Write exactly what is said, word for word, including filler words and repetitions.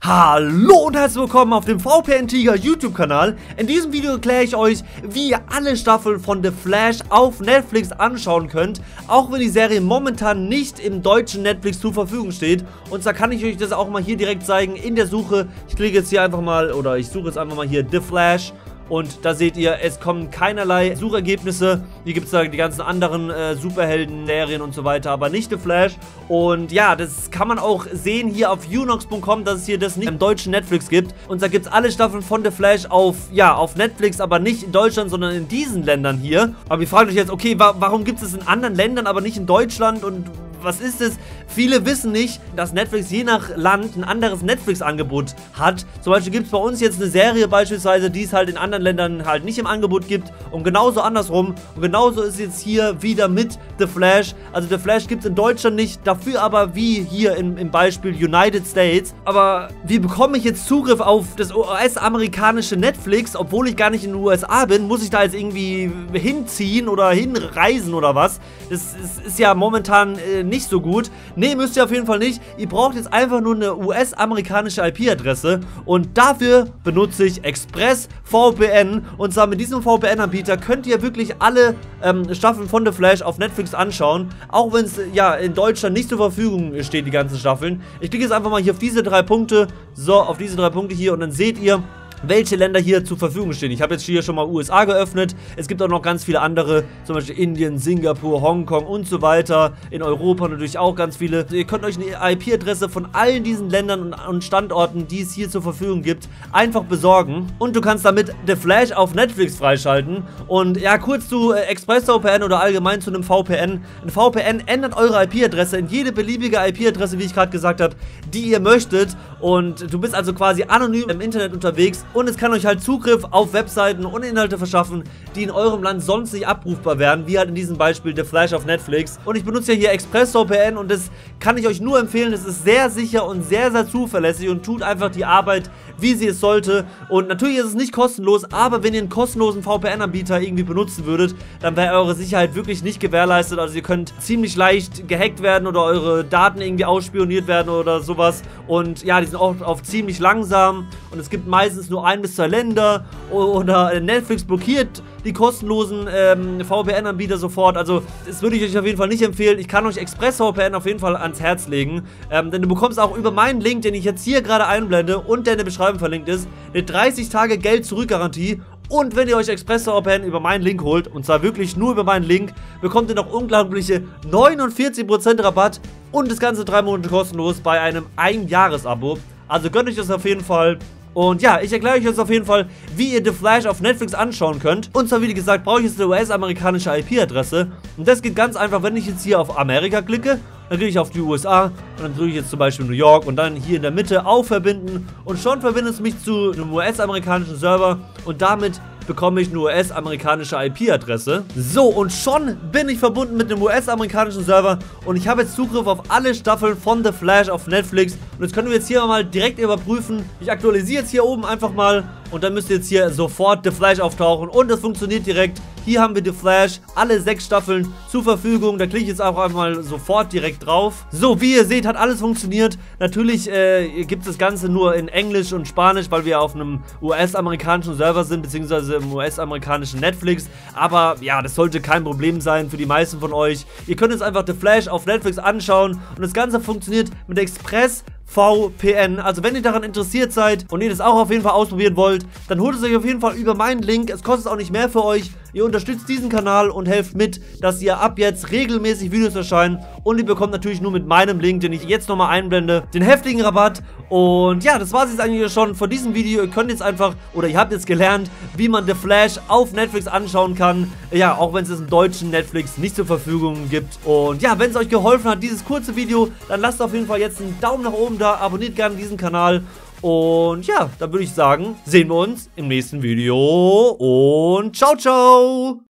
Hallo und herzlich willkommen auf dem V P N Tiger YouTube-Kanal. In diesem Video erkläre ich euch, wie ihr alle Staffeln von The Flash auf Netflix anschauen könnt, auch wenn die Serie momentan nicht im deutschen Netflix zur Verfügung steht. Und zwar kann ich euch das auch mal hier direkt zeigen in der Suche. Ich klicke jetzt hier einfach mal, oder ich suche jetzt einfach mal hier The Flash. Und da seht ihr, es kommen keinerlei Suchergebnisse. Hier gibt es da die ganzen anderen äh, Superhelden-Serien und so weiter, aber nicht The Flash. Und ja, das kann man auch sehen hier auf Unox punkt com, dass es hier das nicht im deutschen Netflix gibt. Und da gibt es alle Staffeln von The Flash auf, ja, auf Netflix, aber nicht in Deutschland, sondern in diesen Ländern hier. Aber ihr fragt euch jetzt, okay, wa warum gibt es in anderen Ländern, aber nicht in Deutschland und was ist es? Viele wissen nicht, dass Netflix je nach Land ein anderes Netflix-Angebot hat. Zum Beispiel gibt es bei uns jetzt eine Serie beispielsweise, die es halt in anderen Ländern halt nicht im Angebot gibt. Und genauso andersrum. Und genauso ist es jetzt hier wieder mit The Flash. Also The Flash gibt es in Deutschland nicht, dafür aber wie hier im, im Beispiel United States. Aber wie bekomme ich jetzt Zugriff auf das U S-amerikanische Netflix, obwohl ich gar nicht in den U S A bin? Muss ich da jetzt irgendwie hinziehen oder hinreisen oder was? Das ist, ist ja momentan äh, nicht so gut. Ne, müsst ihr auf jeden Fall nicht. Ihr braucht jetzt einfach nur eine U S-amerikanische I P-Adresse und dafür benutze ich ExpressVPN. Und zwar mit diesem V P N-Anbieter könnt ihr wirklich alle ähm, Staffeln von The Flash auf Netflix anschauen, auch wenn es ja in Deutschland nicht zur Verfügung steht, die ganzen Staffeln. Ich klicke jetzt einfach mal hier auf diese drei Punkte, so, auf diese drei Punkte hier und dann seht ihr, welche Länder hier zur Verfügung stehen. Ich habe jetzt hier schon mal U S A geöffnet. Es gibt auch noch ganz viele andere, zum Beispiel Indien, Singapur, Hongkong und so weiter. In Europa natürlich auch ganz viele. Ihr könnt euch eine I P-Adresse von allen diesen Ländern und Standorten, die es hier zur Verfügung gibt, einfach besorgen. Und du kannst damit The Flash auf Netflix freischalten. Und ja, kurz zu äh, ExpressVPN oder allgemein zu einem V P N. Ein V P N ändert eure I P-Adresse in jede beliebige I P-Adresse, wie ich gerade gesagt habe, die ihr möchtet. Und du bist also quasi anonym im Internet unterwegs. Und es kann euch halt Zugriff auf Webseiten und Inhalte verschaffen, die in eurem Land sonst nicht abrufbar wären, wie halt in diesem Beispiel The Flash auf Netflix. Und ich benutze ja hier ExpressVPN und das kann ich euch nur empfehlen. Es ist sehr sicher und sehr, sehr zuverlässig und tut einfach die Arbeit, wie sie es sollte. Und natürlich ist es nicht kostenlos, aber wenn ihr einen kostenlosen V P N-Anbieter irgendwie benutzen würdet, dann wäre eure Sicherheit wirklich nicht gewährleistet. Also ihr könnt ziemlich leicht gehackt werden oder eure Daten irgendwie ausspioniert werden oder sowas. Und ja, die sind auch auf ziemlich langsam und es gibt meistens nur ein bis zwei Länder oder Netflix blockiert die kostenlosen ähm, V P N-Anbieter sofort. Also das würde ich euch auf jeden Fall nicht empfehlen. Ich kann euch ExpressVPN auf jeden Fall ans Herz legen, ähm, denn du bekommst auch über meinen Link, den ich jetzt hier gerade einblende und der in der Beschreibung verlinkt ist, eine dreißig Tage Geld-Zurück-Garantie. Und wenn ihr euch ExpressVPN über meinen Link holt, und zwar wirklich nur über meinen Link, bekommt ihr noch unglaubliche neunundvierzig Prozent Rabatt und das Ganze drei Monate kostenlos bei einem Ein-Jahres-Abo. Also gönnt euch das auf jeden Fall. Und ja, ich erkläre euch jetzt auf jeden Fall, wie ihr The Flash auf Netflix anschauen könnt. Und zwar, wie gesagt, brauche ich jetzt eine U S-amerikanische I P-Adresse. Und das geht ganz einfach, wenn ich jetzt hier auf Amerika klicke, dann klicke ich auf die U S A und dann drücke ich jetzt zum Beispiel New York und dann hier in der Mitte auf Verbinden. Und schon verbindet es mich zu einem U S-amerikanischen Server und damit bekomme ich eine U S-amerikanische I P-Adresse. So, und schon bin ich verbunden mit einem U S-amerikanischen Server und ich habe jetzt Zugriff auf alle Staffeln von The Flash auf Netflix. Und das können wir jetzt hier mal direkt überprüfen. Ich aktualisiere jetzt hier oben einfach mal und dann müsste jetzt hier sofort The Flash auftauchen und das funktioniert direkt. Hier haben wir The Flash, alle sechs Staffeln zur Verfügung. Da klicke ich jetzt auch einfach mal sofort direkt drauf. So, wie ihr seht, hat alles funktioniert. Natürlich äh, gibt es das Ganze nur in Englisch und Spanisch, weil wir auf einem U S-amerikanischen Server sind, beziehungsweise im U S-amerikanischen Netflix. Aber ja, das sollte kein Problem sein für die meisten von euch. Ihr könnt jetzt einfach The Flash auf Netflix anschauen und das Ganze funktioniert mit Express V P N. Also wenn ihr daran interessiert seid und ihr das auch auf jeden Fall ausprobieren wollt, dann holt es euch auf jeden Fall über meinen Link. Es kostet auch nicht mehr für euch. Ihr unterstützt diesen Kanal und helft mit, dass ihr ab jetzt regelmäßig Videos erscheinen. Und ihr bekommt natürlich nur mit meinem Link, den ich jetzt nochmal einblende, den heftigen Rabatt. Und ja, das war es jetzt eigentlich schon von diesem Video. Ihr könnt jetzt einfach, oder ihr habt jetzt gelernt, wie man The Flash auf Netflix anschauen kann. Ja, auch wenn es es im deutschen Netflix nicht zur Verfügung gibt. Und ja, wenn es euch geholfen hat, dieses kurze Video, dann lasst auf jeden Fall jetzt einen Daumen nach oben da, abonniert gerne diesen Kanal und ja, dann würde ich sagen, sehen wir uns im nächsten Video und ciao, ciao!